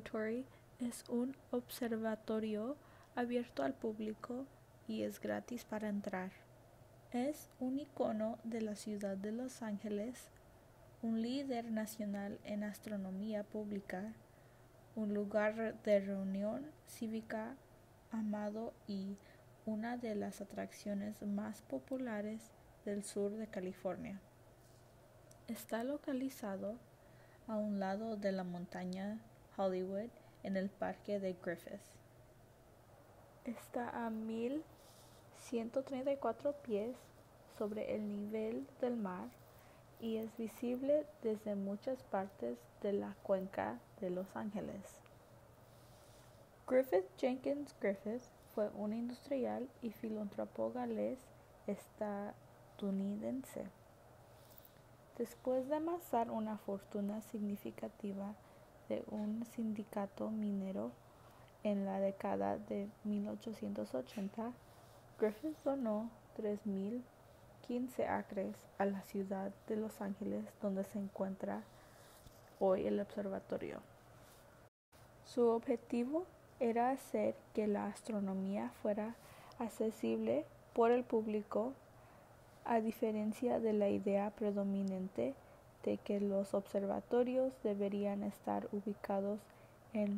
Observatory es un observatorio abierto al público y es gratis para entrar. Es un icono de la ciudad de Los Ángeles, un líder nacional en astronomía pública, un lugar de reunión cívica amado y una de las atracciones más populares del sur de California. Está localizado a un lado de la montaña Hollywood en el parque de Griffith. Está a 1,134 pies sobre el nivel del mar y es visible desde muchas partes de la cuenca de Los Ángeles. Griffith Jenkins Griffith fue un industrial y filántropo galés estadounidense. Después de amasar una fortuna significativa de un sindicato minero en la década de 1880, Griffith donó 3,015 acres a la ciudad de Los Ángeles, donde se encuentra hoy el observatorio. Su objetivo era hacer que la astronomía fuera accesible por el público, a diferencia de la idea predominante de que los observatorios deberían estar ubicados en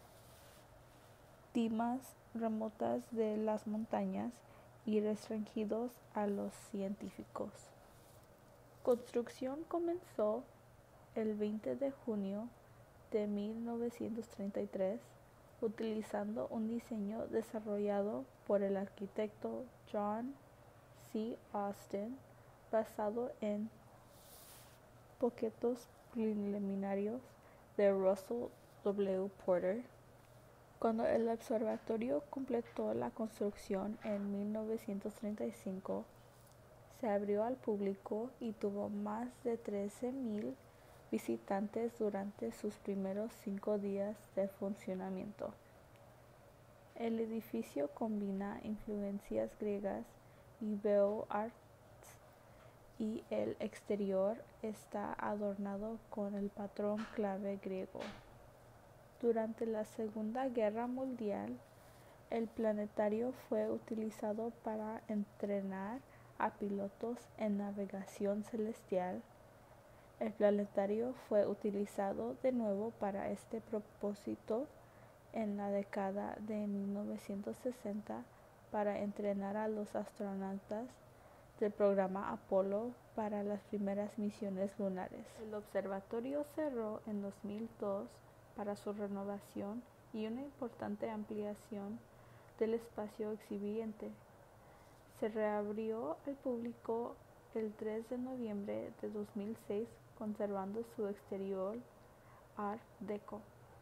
cimas remotas de las montañas y restringidos a los científicos. Construcción comenzó el 20 de junio de 1933 utilizando un diseño desarrollado por el arquitecto John C. Austin basado en bocetos preliminarios de Russell W. Porter. Cuando el observatorio completó la construcción en 1935, se abrió al público y tuvo más de 13,000 visitantes durante sus primeros 5 días de funcionamiento. El edificio combina influencias griegas y Beaux-Arts y el exterior está adornado con el patrón clave griego. Durante la Segunda Guerra Mundial, el planetario fue utilizado para entrenar a pilotos en navegación celestial. El planetario fue utilizado de nuevo para este propósito en la década de 1960 para entrenar a los astronautas del programa Apolo para las primeras misiones lunares. El observatorio cerró en 2002 para su renovación y una importante ampliación del espacio exhibente. Se reabrió al público el 3 de noviembre de 2006, conservando su exterior Art Deco.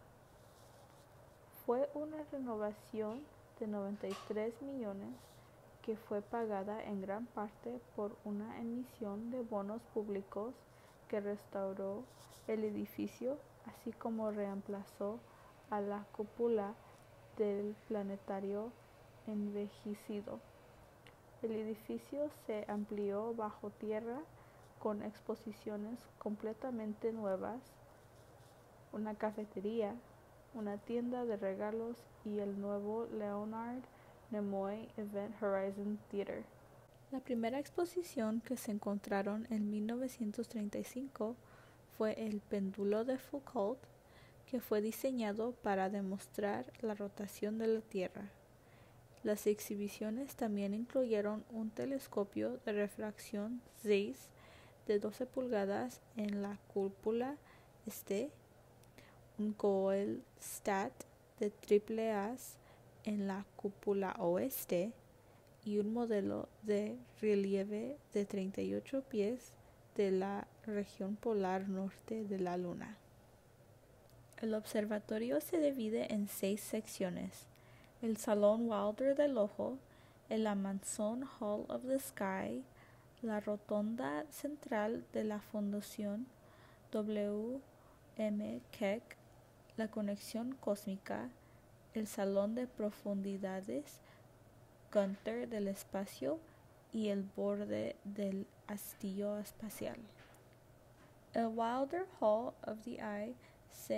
Fue una renovación de 93 millones que fue pagada en gran parte por una emisión de bonos públicos que restauró el edificio, así como reemplazó a la cúpula del planetario envejecido. El edificio se amplió bajo tierra con exposiciones completamente nuevas, una cafetería, una tienda de regalos y el nuevo Leonard Nimoy Event Horizon Theater. La primera exposición que se encontraron en 1935 fue el péndulo de Foucault, que fue diseñado para demostrar la rotación de la Tierra. Las exhibiciones también incluyeron un telescopio de refracción Zeiss de 12 pulgadas en la cúpula este, un Goel-Stat de triple haz en la cúpula oeste y un modelo de relieve de 38 pies de la región polar norte de la Luna. El observatorio se divide en 6 secciones: el Salón Wilder del Ojo, el Amundsen Hall of the Sky, la rotonda central de la Fundación W. M. Keck, la conexión cósmica, el Salón de Profundidades Gunther del espacio y el borde del hastío espacial. El Wilder Hall of the Eye se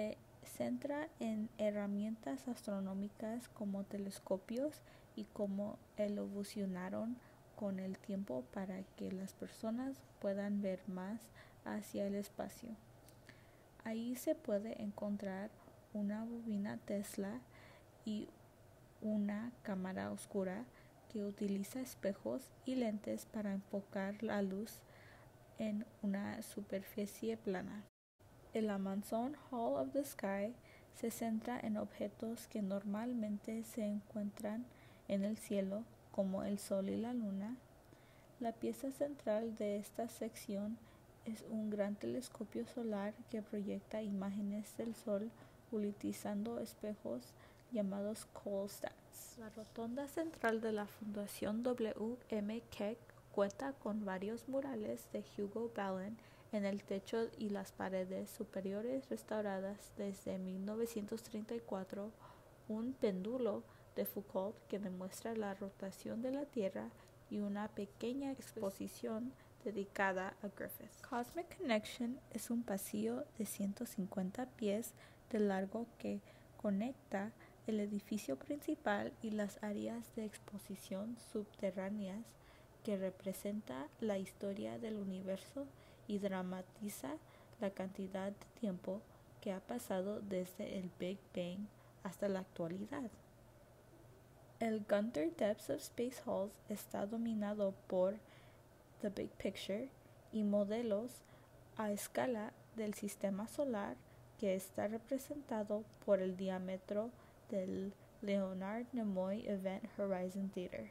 centra en herramientas astronómicas como telescopios y cómo evolucionaron con el tiempo para que las personas puedan ver más hacia el espacio. Ahí se puede encontrar una bobina Tesla y una cámara oscura que utiliza espejos y lentes para enfocar la luz en una superficie plana. El Amazon Hall of the Sky se centra en objetos que normalmente se encuentran en el cielo, como el Sol y la Luna. La pieza central de esta sección es un gran telescopio solar que proyecta imágenes del Sol utilizando espejos llamados CoolStats. La rotonda central de la Fundación W.M. Keck cuenta con varios murales de Hugo Ballin en el techo y las paredes superiores restauradas desde 1934, un péndulo de Foucault que demuestra la rotación de la Tierra y una pequeña exposición dedicada a Griffith. Cosmic Connection es un pasillo de 150 pies de largo que conecta el edificio principal y las áreas de exposición subterráneas que representa la historia del universo y dramatiza la cantidad de tiempo que ha pasado desde el Big Bang hasta la actualidad. El Gunther Depths of Space Halls está dominado por The Big Picture y modelos a escala del sistema solar que está representado por el diámetro del Leonard Nimoy Event Horizon Theater.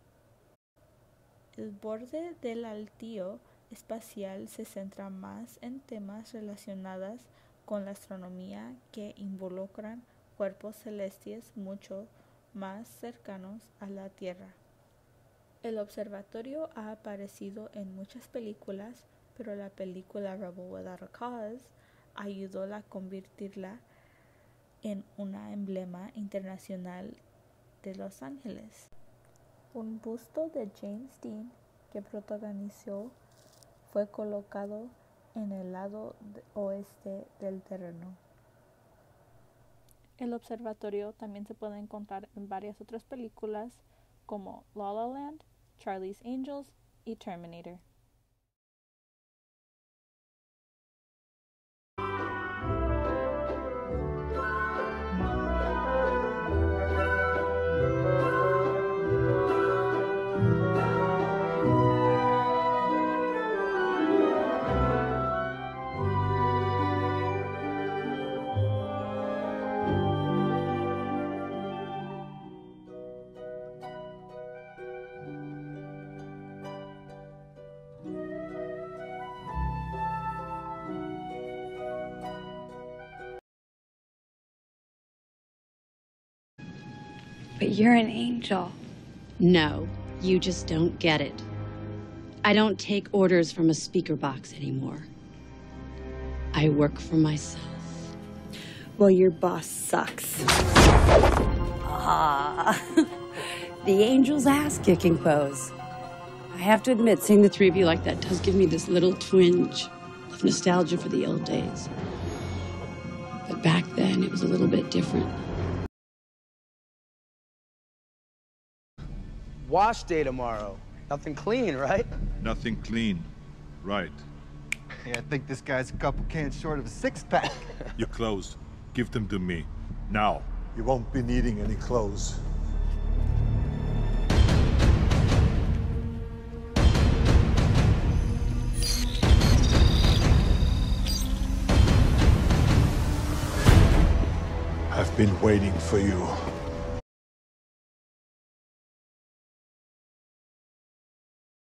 El borde del altillo espacial se centra más en temas relacionados con la astronomía que involucran cuerpos celestes mucho más cercanos a la Tierra. El observatorio ha aparecido en muchas películas, pero la película Rebel Without a Cause ayudó a convertirla en un emblema internacional de Los Ángeles. Un busto de James Dean que protagonizó fue colocado en el lado oeste del terreno. El observatorio también se puede encontrar en varias otras películas como La La Land, Charlie's Angels y Terminator. But you're an angel. No, you just don't get it. I don't take orders from a speaker box anymore. I work for myself. Well, your boss sucks. Ah, the angel's ass-kicking pose. I have to admit, seeing the three of you like that does give me this little twinge of nostalgia for the old days. But back then, it was a little bit different. Wash day tomorrow. Nothing clean, right? Nothing clean. Right. Hey, I think this guy's a couple cans short of a six-pack. Your clothes. Give them to me. Now. You won't be needing any clothes. I've been waiting for you.